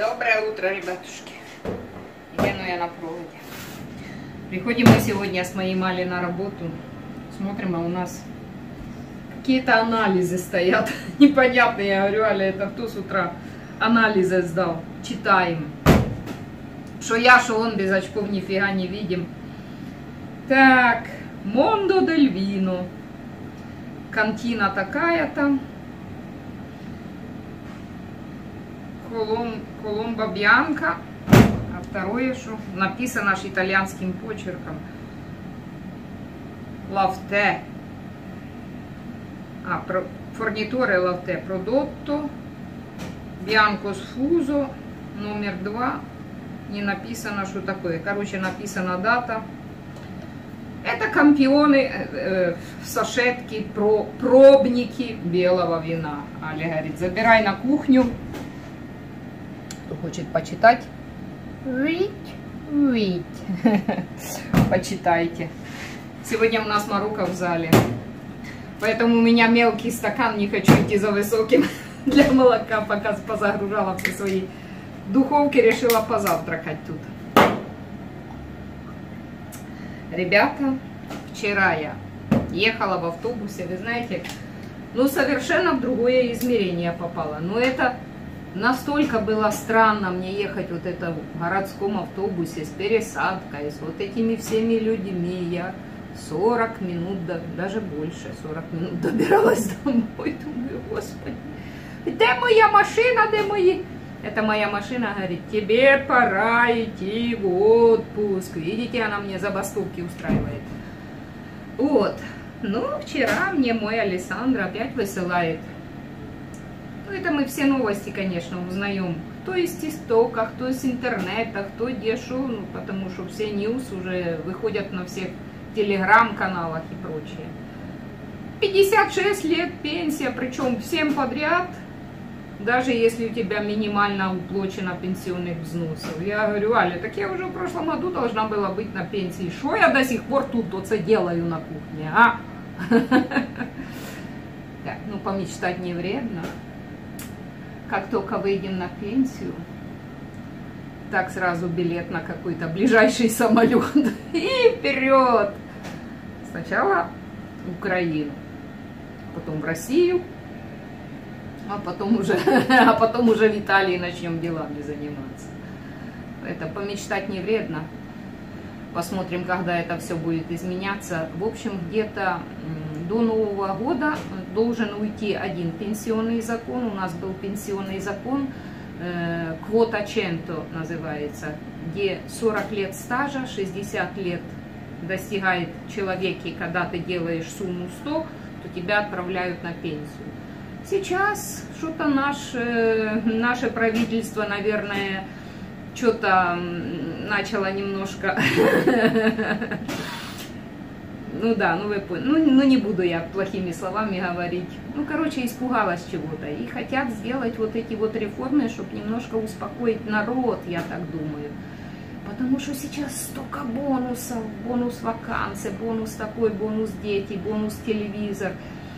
Доброе утро, ребятушки. Еду я на проводе. Приходим мы сегодня с моей Малей на работу. Смотрим, а у нас какие-то анализы стоят. Непонятные. Я говорю, Аля, это кто с утра анализы сдал? Читаем. Что я, что он, без очков нифига не видим. Так, Мондо дель Вино. Кантина такая-то. Коломбо Бьянка. А второе, что написано аж итальянским почерком. Лавте. Форниторе лавте. Продотто. Бьянко Сфузо. Номер 2. Не написано, что такое. Короче, написана дата. Это кампионы, сашетки, пробники белого вина. Аля говорит, забирай на кухню. Кто хочет почитать, почитайте. Сегодня у нас Марука в зале. Поэтому у меня мелкий стакан, не хочу идти за высоким для молока. Пока позагружала все свои духовки, решила позавтракать тут. Ребята, вчера я ехала в автобусе, вы знаете, ну совершенно в другое измерение попала. Но это настолько было странно мне ехать вот это в городском автобусе с пересадкой, с вот этими всеми людьми. Я 40 минут, даже больше 40 минут добиралась домой. Думаю, господи, где моя машина, где мои... Это моя машина, говорит, тебе пора идти в отпуск. Видите, она мне забастовки устраивает. Вот. Ну, вчера мне мой Александр опять высылает. Ну, это мы все новости, конечно, узнаем. Кто из ТикТока, кто из интернета, кто где шо. Ну, потому что все ньюс уже выходят на всех телеграм-каналах и прочее. 56 лет пенсия, причем всем подряд. Даже если у тебя минимально уплочено пенсионных взносов. Я говорю, Аля, так я уже в прошлом году должна была быть на пенсии. Что я до сих пор тут оце делаю на кухне, а? Так, ну помечтать не вредно. Как только выйдем на пенсию, так сразу билет на какой-то ближайший самолет. И вперед! Сначала в Украину, потом в Россию. А потом уже в Италии начнем делами заниматься. Это помечтать не вредно. Посмотрим, когда это все будет изменяться. В общем, где-то до Нового года должен уйти один пенсионный закон. У нас был пенсионный закон, квота Ченто называется, где 40 лет стажа, 60 лет достигает человек, и когда ты делаешь сумму 100, то тебя отправляют на пенсию. Сейчас что-то наше правительство, наверное, что-то начало немножко, ну да, ну вы поняли, ну не буду я плохими словами говорить, ну короче испугалась чего-то и хотят сделать вот эти вот реформы, чтобы немножко успокоить народ, я так думаю, потому что сейчас столько бонусов, бонус вакансий, бонус такой, бонус дети, бонус телевизор.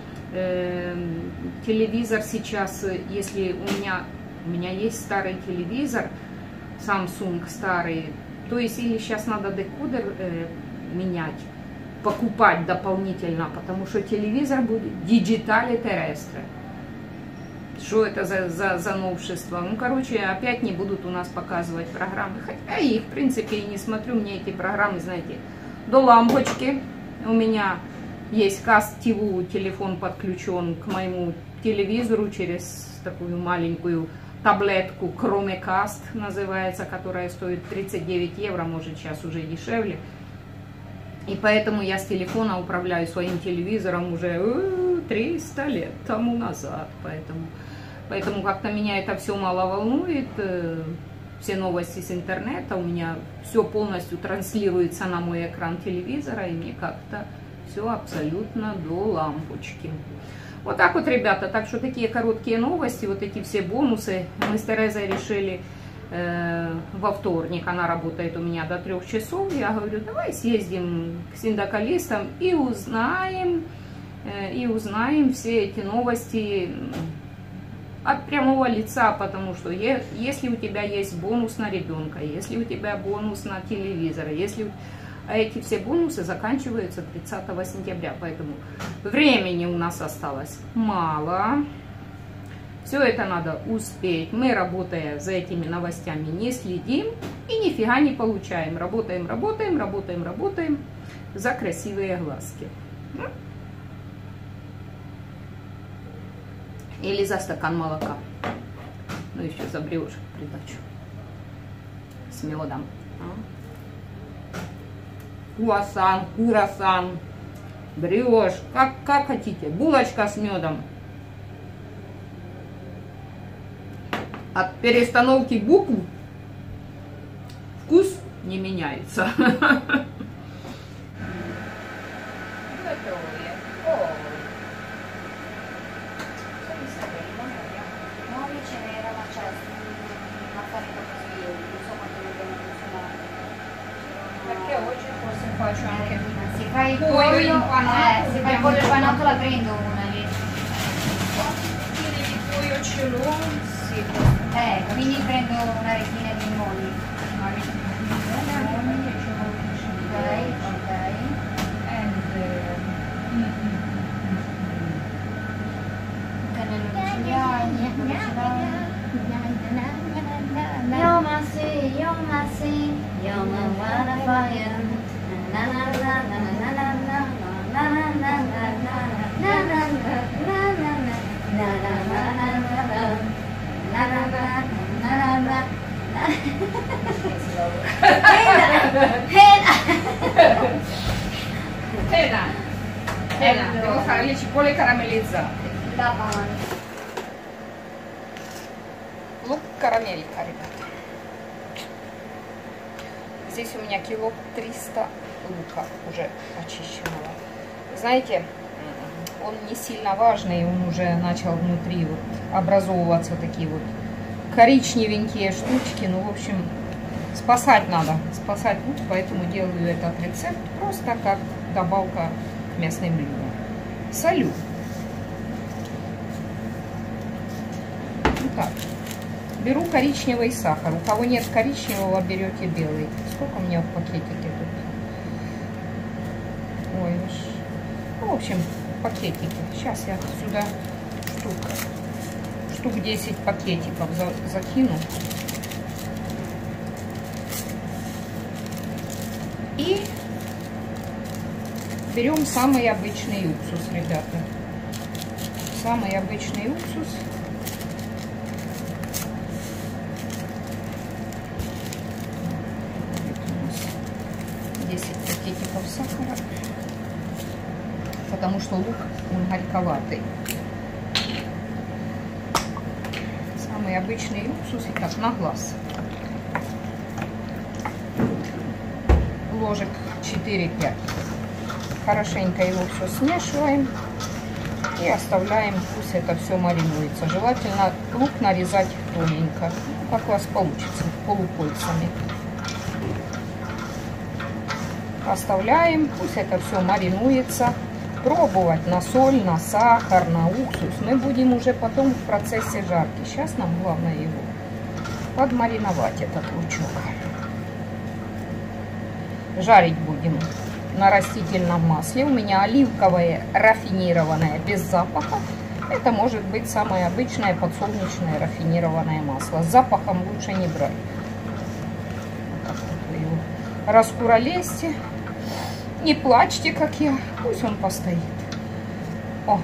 Телевизор сейчас, если у меня есть старый телевизор, Samsung старый, то есть или сейчас надо декодер менять, покупать дополнительно, потому что телевизор будет Digitale Terrestre. Что это за новшество? Ну, короче, опять не будут у нас показывать программы, хотя я их, в принципе, и не смотрю, мне эти программы, знаете, до лампочки. У меня есть Cast TV, телефон подключен к моему телевизору через такую маленькую таблетку Chromecast называется, которая стоит 39 евро, может сейчас уже дешевле. И поэтому я с телефона управляю своим телевизором уже 300 лет тому назад. Поэтому как-то меня это все мало волнует. Все новости с интернета, у меня все полностью транслируется на мой экран телевизора, и мне как-то все абсолютно до лампочки. Вот так вот, ребята. Так что такие короткие новости, вот эти все бонусы. Мы с Терезой решили во вторник, она работает у меня до 3 часов. Я говорю, давай съездим к синдикалистам и узнаем все эти новости от прямого лица, потому что если у тебя есть бонус на ребенка, если у тебя бонус на телевизор, если эти все бонусы заканчиваются 30 сентября, поэтому времени у нас осталось мало. Все это надо успеть. Мы, работая за этими новостями, не следим и нифига не получаем. Работаем, работаем, работаем, работаем за красивые глазки. Или за стакан молока. Ну, еще за брioche в придачу. С медом. Круассан, брioche, как хотите. Булочка с медом. От перестановки букв вкус не меняется. Perché oggi forse faccio anche si fa il pollo impanato la prendo una lì. Pollo ce l'ho, sì. Quindi prendo una retina di limoni. Ok. You're my sea, you're my sea, you're my wildfire. Na na na na na na na na na na na na na. Devo fare le cipolle caramellizzate. Лук карамелька, ребята. Здесь у меня кило 300 лука уже очищенного. Знаете, он не сильно важный, он уже начал внутри вот образовываться такие вот коричневенькие штучки. Ну, в общем, спасать надо, спасать лук, поэтому делаю этот рецепт просто как добавка к местным блюдам. Солю. Вот так. Беру коричневый сахар. У кого нет коричневого, берете белый. Сколько у меня в пакетике тут? Ой, ну, в общем, пакетики. Сейчас я сюда штук 10 пакетиков закину. И берем самый обычный уксус, ребята. Самый обычный уксус. Сахара, потому что лук он горьковатый. Самый обычный уксус, и так на глаз. Ложек 4-5. Хорошенько его все смешиваем и оставляем, пусть это все маринуется. Желательно лук нарезать тоненько, как у вас получится, полукольцами. Оставляем, пусть это все маринуется. Пробовать на соль, на сахар, на уксус мы будем уже потом в процессе жарки. Сейчас нам главное его подмариновать, этот лучок. Жарить будем на растительном масле. У меня оливковое рафинированное без запаха. Это может быть самое обычное подсолнечное рафинированное масло. С запахом лучше не брать. Вот так вот вы его раскуролесьте. Не плачьте, как я. Пусть он постоит. О!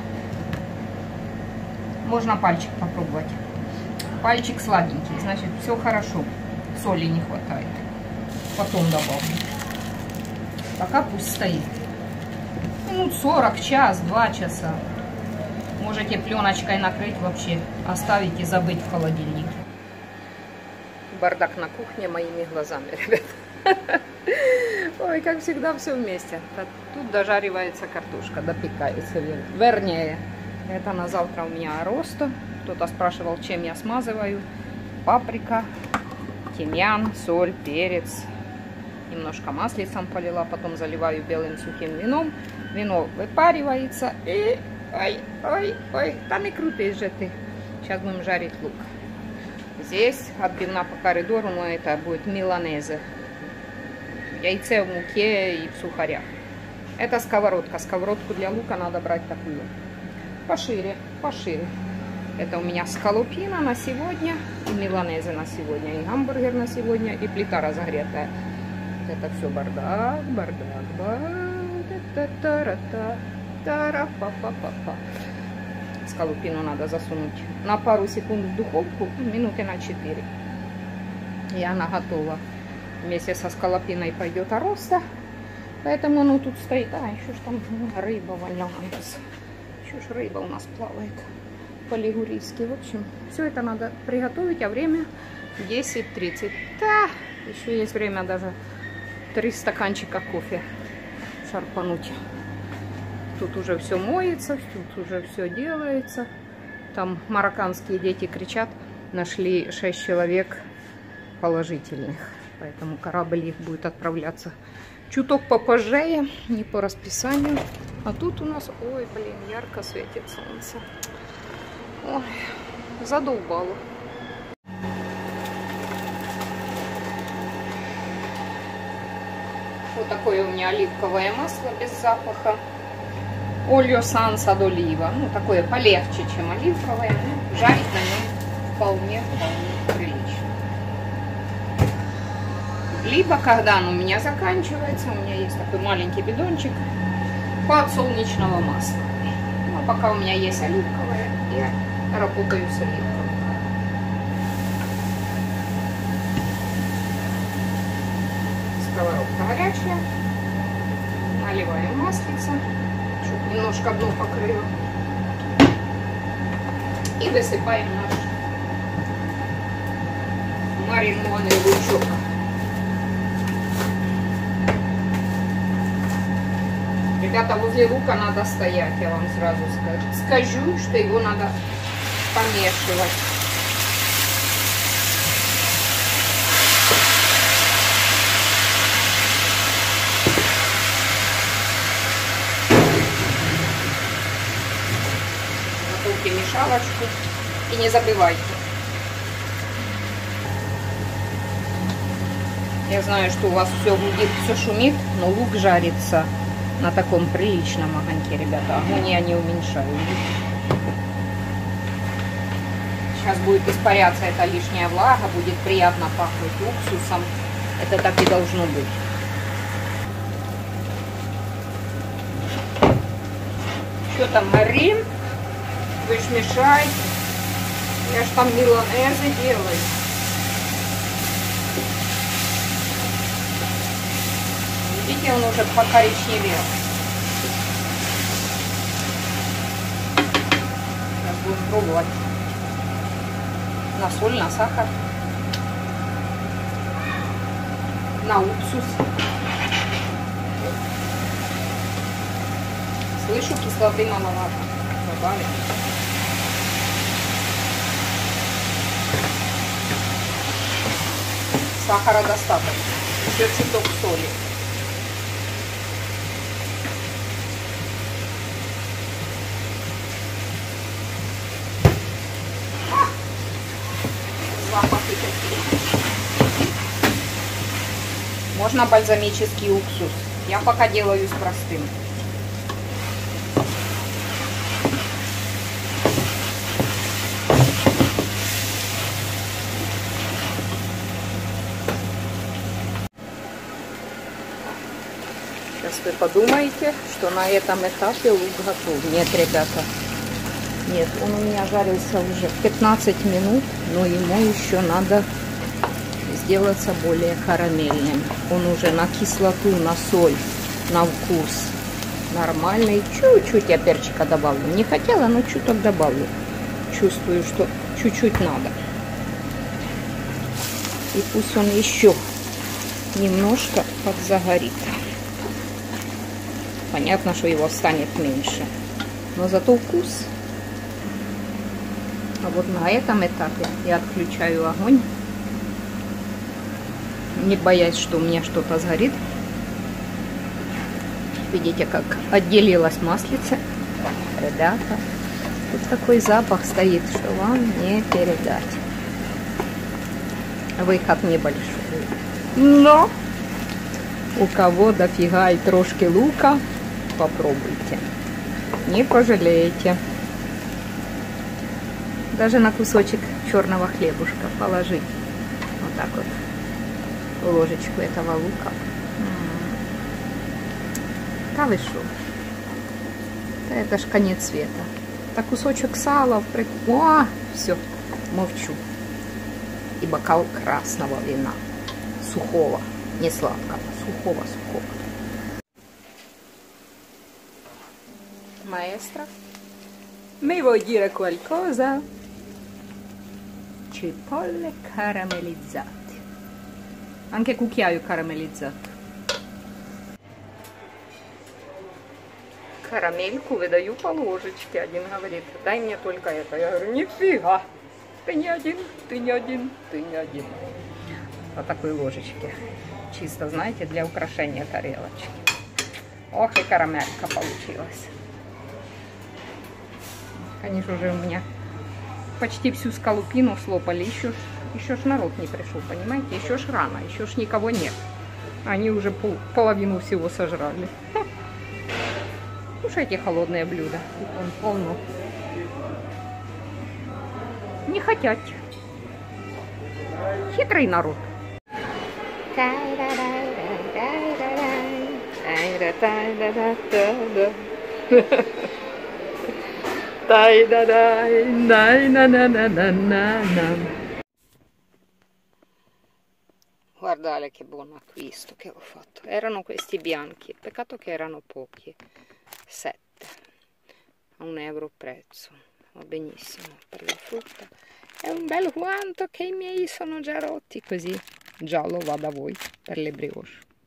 Можно пальчик попробовать. Пальчик сладенький, значит, все хорошо. Соли не хватает. Потом добавлю. Пока пусть стоит. Минут 40, час, 2 часа. Можете пленочкой накрыть вообще. Оставить и забыть в холодильнике. Бардак на кухне моими глазами, ребят. Ой, как всегда, все вместе. Тут дожаривается картошка, допекается. Вернее, это на завтра у меня аросто. Кто-то спрашивал, чем я смазываю. Паприка, тимьян, соль, перец. Немножко маслицем полила, потом заливаю белым сухим вином. Вино выпаривается и... Ой, ой, ой, там и крутый же ты. Сейчас будем жарить лук. Здесь отбивна по коридору, но это будет миланезе. Яйце в муке и в сухарях. Это сковородка. Сковородку для лука надо брать такую. Пошире, пошире. Это у меня скалопина на сегодня, и миланезе на сегодня, и гамбургер на сегодня, и плита разогретая. Это все бардак, бардак, бардак. Скалопину надо засунуть на пару секунд в духовку, минуты на 4. И она готова. Вместе со скалопиной пойдет ароста. Поэтому оно тут стоит. А, еще ж там рыба валяется. Еще ж рыба у нас плавает по-лигурийски. В общем, все это надо приготовить, а время 10:30. Да, еще есть время даже 3 стаканчика кофе шарпануть. Тут уже все моется, тут уже все делается. Там марокканские дети кричат, нашли 6 человек положительных. Поэтому корабль их будет отправляться чуток попозже, не по расписанию. А тут у нас, ой, блин, ярко светит солнце. Ой, задолбало. Вот такое у меня оливковое масло без запаха. Олио санса d'oliva. Ну, такое полегче, чем оливковое. Но жарить на нем вполне прилично. Либо, когда оно у меня заканчивается, у меня есть такой маленький бидончик подсолнечного масла. Но пока у меня есть оливковое, я работаю с оливковым. Сковородка горячая. Наливаем маслица. Чуть немножко дно покрыла. И высыпаем наш маринованный лучок. Ребята, возле лука надо стоять, я вам сразу скажу, что его надо помешивать. Готовьте мешалочку и не забывайте. Я знаю, что у вас все гудит, все шумит, но лук жарится на таком приличном огоньке, ребята. Огонь я не уменьшаю. Сейчас будет испаряться эта лишняя влага, будет приятно пахнуть уксусом. Это так и должно быть. Что там, Марин? Вы ж мешаете. Я ж там миланезе делаю. Видите, он уже покоричневел. Сейчас будем пробовать. На соль, на сахар, на уксус. Слышу, кислоты маловато. Добавим. Сахара достаточно. Еще чуток соли. Запахи такие. Можно бальзамический уксус. Я пока делаю с простым. Сейчас вы подумаете, что на этом этапе лук готов. Нет, ребята. Нет, он у меня жарился уже 15 минут, но ему еще надо сделаться более карамельным. Он уже на кислоту, на соль, на вкус нормальный. Чуть-чуть я перчика добавлю. Не хотела, но чуток добавлю. Чувствую, что чуть-чуть надо. И пусть он еще немножко подзагорит. Понятно, что его станет меньше. Но зато вкус. А вот на этом этапе я отключаю огонь. Не боясь, что у меня что-то сгорит. Видите, как отделилась маслица. Ребята, Тут такой запах стоит, что вам не передать. Выход небольшой. Но у кого дофига и трошки лука, попробуйте. Не пожалеете. Даже на кусочек черного хлебушка положить. Вот так вот. Ложечку этого лука. Да вы шо? Это ж конец света. Так кусочек сала. О, все, молчу. И бокал красного вина. Сухого, не сладкого. Сухого. Maestra, mi vuoi dire qualcosa? Cipolle caramellizzate. Anche cucchiaio caramellizzato. Карамельку выдаю по ложечке. Один говорит, дай мне только это. Я говорю, нифига. Ты не один, ты не один, ты не один. По такой ложечке. Чисто, знаете, для украшения тарелочки. Ох, и карамелька получилась. Конечно, уже у меня почти всю скалупину слопали. Еще ж народ не пришел, понимаете? Еще ж рано, еще ж никого нет. Они уже половину всего сожрали. Кушайте холодные блюда. Он полно. Не хотят. Хитрый народ. Guardate che buon acquisto che ho fatto. Erano questi bianchi, peccato che erano pochi. 7 a €1 prezzo. Va benissimo per la frutta. È un bel guanto che i miei sono già rotti, così giallo va da voi per le brioche.